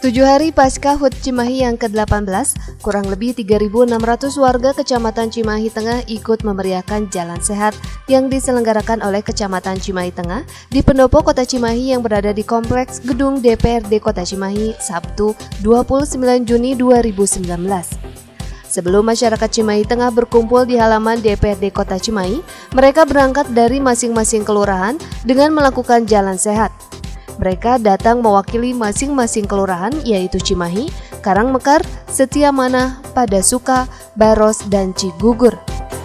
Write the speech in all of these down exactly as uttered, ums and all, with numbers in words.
Tujuh hari pasca H U T Cimahi yang ke delapan belas, kurang lebih tiga ribu enam ratus warga Kecamatan Cimahi Tengah ikut memeriahkan Jalan Sehat yang diselenggarakan oleh Kecamatan Cimahi Tengah di pendopo Kota Cimahi yang berada di Kompleks Gedung D P R D Kota Cimahi, Sabtu dua puluh sembilan Juni dua ribu sembilan belas. Sebelum masyarakat Cimahi Tengah berkumpul di halaman D P R D Kota Cimahi, mereka berangkat dari masing-masing kelurahan dengan melakukan Jalan Sehat. Mereka datang mewakili masing-masing kelurahan yaitu Cimahi, Karangmekar, Setiamanah, Padasuka, Baros, dan Cigugur.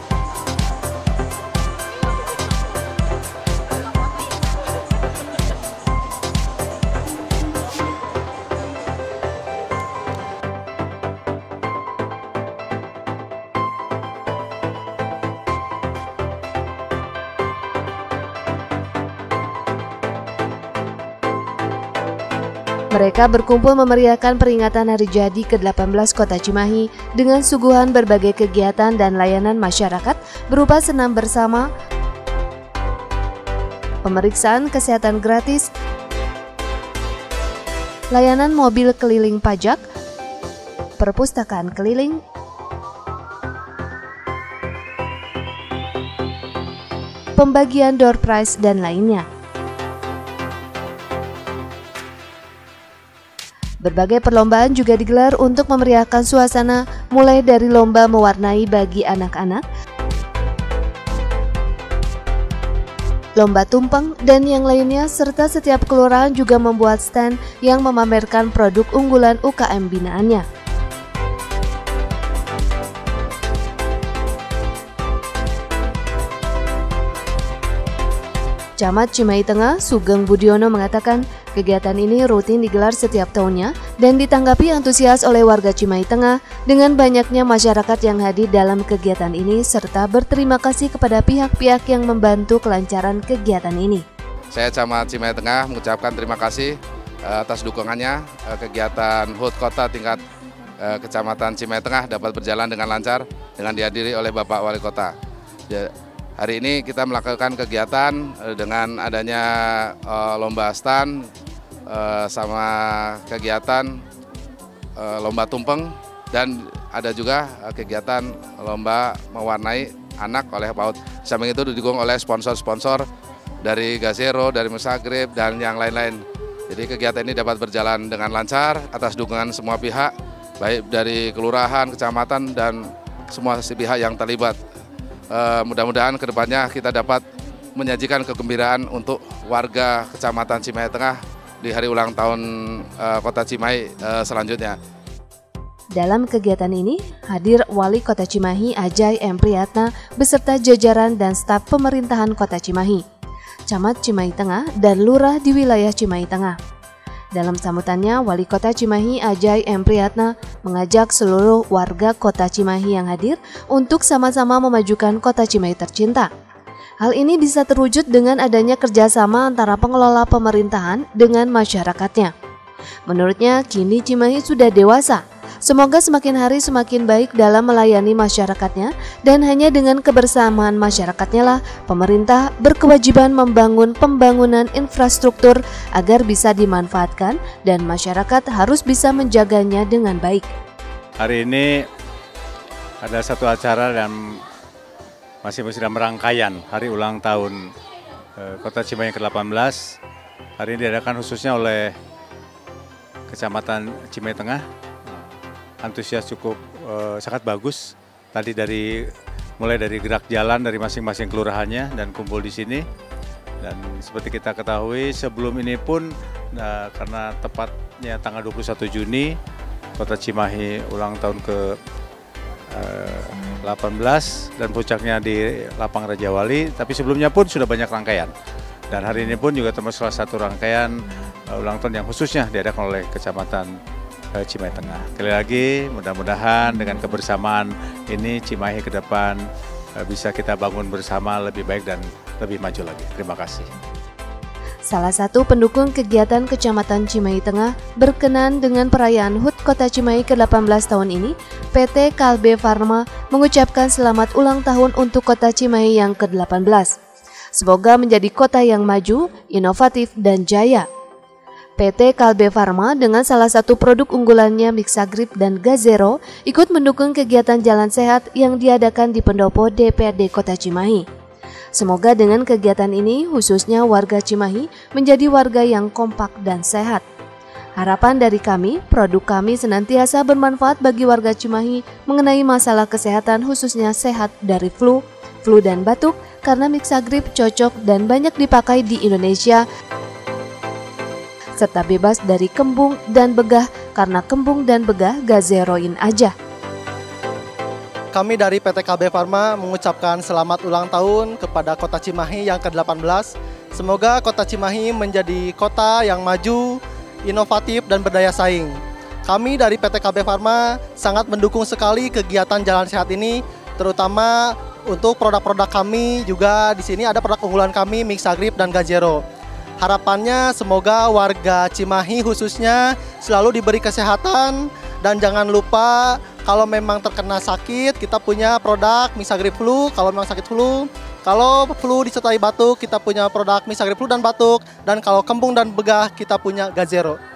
Mereka berkumpul memeriahkan peringatan Hari Jadi ke delapan belas Kota Cimahi dengan suguhan berbagai kegiatan dan layanan masyarakat berupa senam bersama, pemeriksaan kesehatan gratis, layanan mobil keliling pajak, perpustakaan keliling, pembagian door prize, dan lainnya. Berbagai perlombaan juga digelar untuk memeriahkan suasana, mulai dari lomba mewarnai bagi anak-anak, lomba tumpeng, dan yang lainnya, serta setiap kelurahan juga membuat stand yang memamerkan produk unggulan U K M binaannya. Camat Cimahi Tengah, Sugeng Budiono mengatakan kegiatan ini rutin digelar setiap tahunnya dan ditanggapi antusias oleh warga Cimahi Tengah dengan banyaknya masyarakat yang hadir dalam kegiatan ini serta berterima kasih kepada pihak-pihak yang membantu kelancaran kegiatan ini. Saya Camat Cimahi Tengah mengucapkan terima kasih atas dukungannya. Kegiatan H U T Kota tingkat Kecamatan Cimahi Tengah dapat berjalan dengan lancar dengan dihadiri oleh Bapak Wali Kota. Hari ini kita melakukan kegiatan dengan adanya uh, lomba stand uh, sama kegiatan uh, lomba tumpeng, dan ada juga uh, kegiatan lomba mewarnai anak oleh PAUD. Samping itu didukung oleh sponsor-sponsor dari Gazero, dari Musagrib, dan yang lain-lain. Jadi kegiatan ini dapat berjalan dengan lancar atas dukungan semua pihak, baik dari kelurahan, kecamatan, dan semua pihak yang terlibat. Uh, mudah-mudahan kedepannya kita dapat menyajikan kegembiraan untuk warga Kecamatan Cimahi Tengah di hari ulang tahun uh, Kota Cimahi uh, selanjutnya. Dalam kegiatan ini hadir Wali Kota Cimahi Ajay M. Priyatna beserta jajaran dan staf pemerintahan Kota Cimahi, Camat Cimahi Tengah, dan Lurah di wilayah Cimahi Tengah. Dalam sambutannya, Wali Kota Cimahi Ajay M. Priyatna mengajak seluruh warga Kota Cimahi yang hadir untuk sama-sama memajukan Kota Cimahi tercinta. Hal ini bisa terwujud dengan adanya kerjasama antara pengelola pemerintahan dengan masyarakatnya. Menurutnya, kini Cimahi sudah dewasa. Semoga semakin hari semakin baik dalam melayani masyarakatnya, dan hanya dengan kebersamaan masyarakatnya lah pemerintah berkewajiban membangun pembangunan infrastruktur agar bisa dimanfaatkan dan masyarakat harus bisa menjaganya dengan baik. Hari ini ada satu acara dan masih sedang merangkaian hari ulang tahun eh, Kota Cimahi ke delapan belas. Hari ini diadakan khususnya oleh Kecamatan Cimahi Tengah. Antusias cukup uh, sangat bagus. Tadi dari mulai dari gerak jalan dari masing-masing kelurahannya dan kumpul di sini. Dan seperti kita ketahui sebelum ini pun uh, karena tepatnya tanggal dua puluh satu Juni Kota Cimahi ulang tahun ke uh, delapan belas dan puncaknya di Lapang Raja Wali. Tapi sebelumnya pun sudah banyak rangkaian. Dan hari ini pun juga termasuk salah satu rangkaian uh, ulang tahun yang khususnya diadakan oleh Kecamatan Cimahi Tengah. Sekali lagi, mudah-mudahan dengan kebersamaan ini Cimahi ke depan bisa kita bangun bersama lebih baik dan lebih maju lagi. Terima kasih. Salah satu pendukung kegiatan Kecamatan Cimahi Tengah berkenan dengan perayaan H U T Kota Cimahi ke delapan belas tahun ini, P T Kalbe Farma mengucapkan selamat ulang tahun untuk Kota Cimahi yang ke delapan belas. Semoga menjadi kota yang maju, inovatif, dan jaya. P T Kalbe Farma dengan salah satu produk unggulannya Mixagrip dan Gazero ikut mendukung kegiatan Jalan Sehat yang diadakan di pendopo D P R D Kota Cimahi. Semoga dengan kegiatan ini khususnya warga Cimahi menjadi warga yang kompak dan sehat. Harapan dari kami, produk kami senantiasa bermanfaat bagi warga Cimahi mengenai masalah kesehatan khususnya sehat dari flu, flu dan batuk karena Mixagrip cocok dan banyak dipakai di Indonesia serta bebas dari kembung dan begah karena kembung dan begah Gazeroin aja. Kami dari P T K B Farma mengucapkan selamat ulang tahun kepada Kota Cimahi yang ke delapan belas. Semoga Kota Cimahi menjadi kota yang maju, inovatif dan berdaya saing. Kami dari P T K B Farma sangat mendukung sekali kegiatan Jalan Sehat ini, terutama untuk produk-produk kami juga di sini ada produk unggulan kami Mixagrip dan Gazero. Harapannya semoga warga Cimahi khususnya selalu diberi kesehatan dan jangan lupa kalau memang terkena sakit kita punya produk Mixagrip Flu kalau memang sakit flu. Kalau flu disertai batuk kita punya produk Mixagrip Flu dan batuk, dan kalau kembung dan begah kita punya Gazero.